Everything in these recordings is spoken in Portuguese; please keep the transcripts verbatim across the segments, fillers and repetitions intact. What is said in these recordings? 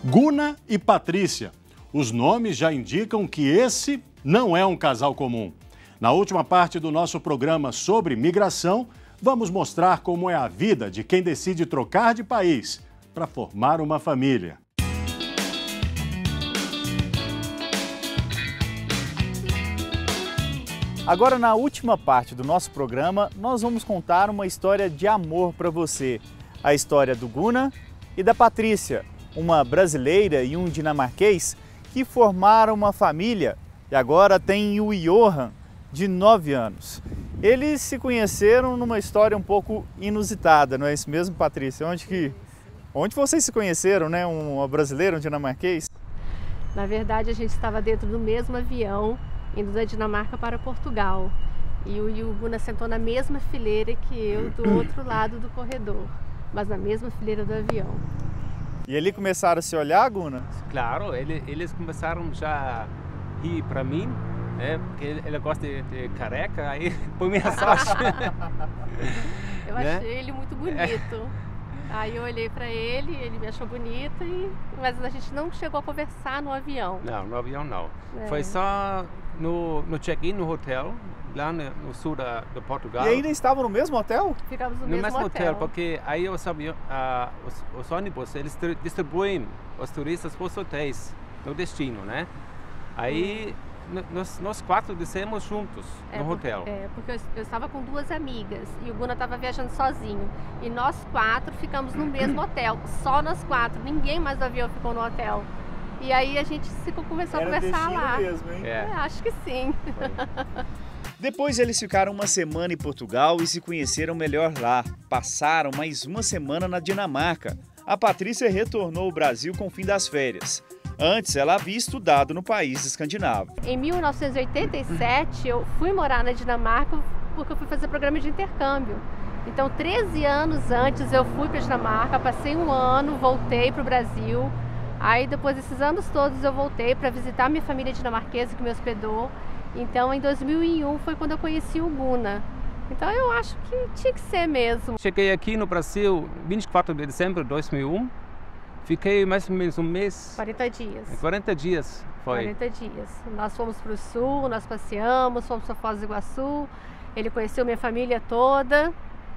Guna e Patrícia. Os nomes já indicam que esse não é um casal comum. Na última parte do nosso programa sobre migração, vamos mostrar como é a vida de quem decide trocar de país para formar uma família. Agora, na última parte do nosso programa, nós vamos contar uma história de amor para você. A história do Guna e da Patrícia, uma brasileira e um dinamarquês que formaram uma família e agora tem o Johan, de nove anos. Eles se conheceram numa história um pouco inusitada, não é isso mesmo, Patrícia? Onde que, onde vocês se conheceram, né? Uma brasileira, um dinamarquês? Na verdade, a gente estava dentro do mesmo avião, indo da Dinamarca para Portugal. E o, e o Guna sentou na mesma fileira que eu, do outro lado do corredor, mas na mesma fileira do avião. E ali começaram a se olhar, Guna? Claro, ele, eles começaram já a rir para mim, né? Porque ele, ele gosta de, de careca, aí põe minha sorte. Eu achei né? ele muito bonito. Aí eu olhei para ele, ele me achou bonito, e... mas a gente não chegou a conversar no avião. Não, no avião não. É. Foi só no, no check-in no hotel, lá no, no sul da, de Portugal. E ainda estavam no mesmo hotel? Ficamos no, no mesmo, mesmo hotel. hotel, porque aí os, avião, uh, os, os ônibus, eles distribuem os turistas para os hotéis, no destino, né? Aí hum. nós, nós quatro descemos juntos é, no porque, hotel. É, porque eu, eu estava com duas amigas e o Guna estava viajando sozinho. E nós quatro ficamos no mesmo hotel, só nós quatro, ninguém mais do avião ficou no hotel. E aí a gente se começou Era a conversar lá. Mesmo, hein? É. É, acho que sim. Depois eles ficaram uma semana em Portugal e se conheceram melhor lá. Passaram mais uma semana na Dinamarca. A Patrícia retornou ao Brasil com o fim das férias. Antes, ela havia estudado no país escandinavo. Em mil novecentos e oitenta e sete, eu fui morar na Dinamarca porque eu fui fazer programa de intercâmbio. Então, treze anos antes, eu fui para a Dinamarca, passei um ano, voltei para o Brasil. Aí, depois desses anos todos, eu voltei para visitar minha família dinamarquesa que me hospedou. Então, em dois mil e um, foi quando eu conheci o Guna. Então, eu acho que tinha que ser mesmo. Cheguei aqui no Brasil vinte e quatro de dezembro de dois mil e um. Fiquei mais ou menos um mês. quarenta dias. quarenta dias foi. quarenta dias. Nós fomos para o sul, nós passeamos, fomos para Foz do Iguaçu. Ele conheceu minha família toda.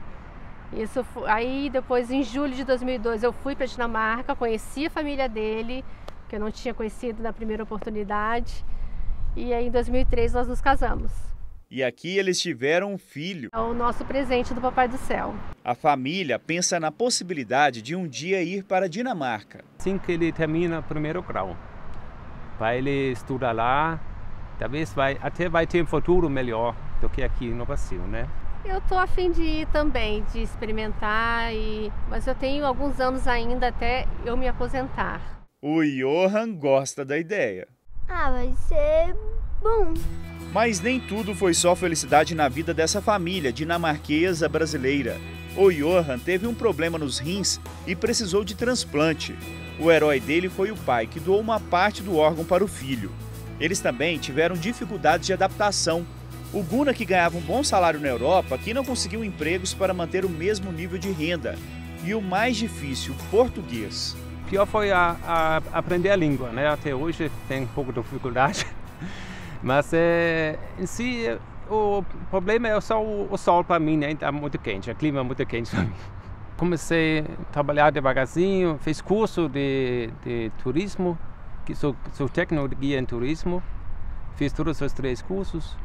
Isso foi... Aí depois, em julho de dois mil e dois, eu fui para a Dinamarca, conheci a família dele, que eu não tinha conhecido na primeira oportunidade. E aí, em dois mil e três, nós nos casamos. E aqui eles tiveram um filho. É o nosso presente do Papai do Céu. A família pensa na possibilidade de um dia ir para a Dinamarca. Assim que ele termina o primeiro grau, vai ele estudar lá, talvez vai, até vai ter um futuro melhor do que aqui no Brasil, né? Eu tô a fim de ir também, de experimentar, e... mas eu tenho alguns anos ainda até eu me aposentar. O Johan gosta da ideia. Ah, vai ser bom. Mas nem tudo foi só felicidade na vida dessa família dinamarquesa brasileira. O Johan teve um problema nos rins e precisou de transplante. O herói dele foi o pai, que doou uma parte do órgão para o filho. Eles também tiveram dificuldades de adaptação. O Guna, que ganhava um bom salário na Europa, aqui não conseguiu empregos para manter o mesmo nível de renda. E o mais difícil, português. O pior foi a, a aprender a língua, né? Até hoje tem um pouco de dificuldade. Mas é, em si, o problema é só o, o sol para mim, né? Está muito quente, o clima é muito quente para mim. Comecei a trabalhar devagarzinho, fiz curso de, de turismo, que sou, sou técnico de guia em turismo, fiz todos os três cursos.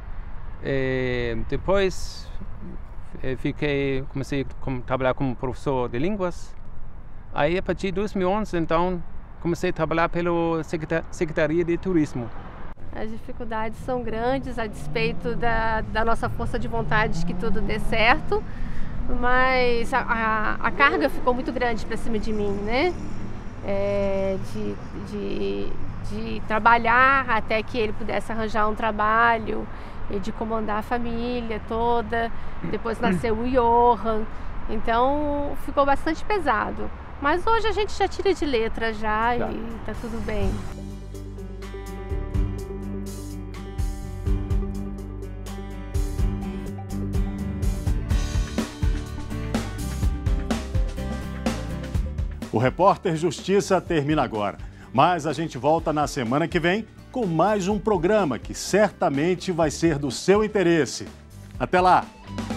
É, depois fiquei, comecei a trabalhar como professor de línguas. Aí, a partir de dois mil e onze, então, comecei a trabalhar pela Secretaria de Turismo. As dificuldades são grandes, a despeito da, da nossa força de vontade de que tudo dê certo, mas a, a, a carga ficou muito grande para cima de mim, né? É, de, de, de trabalhar até que ele pudesse arranjar um trabalho, e de comandar a família toda. Depois nasceu o Johan, então ficou bastante pesado. Mas hoje a gente já tira de letra já, já. E tá tudo bem. O Repórter Justiça termina agora. Mas a gente volta na semana que vem com mais um programa que certamente vai ser do seu interesse. Até lá!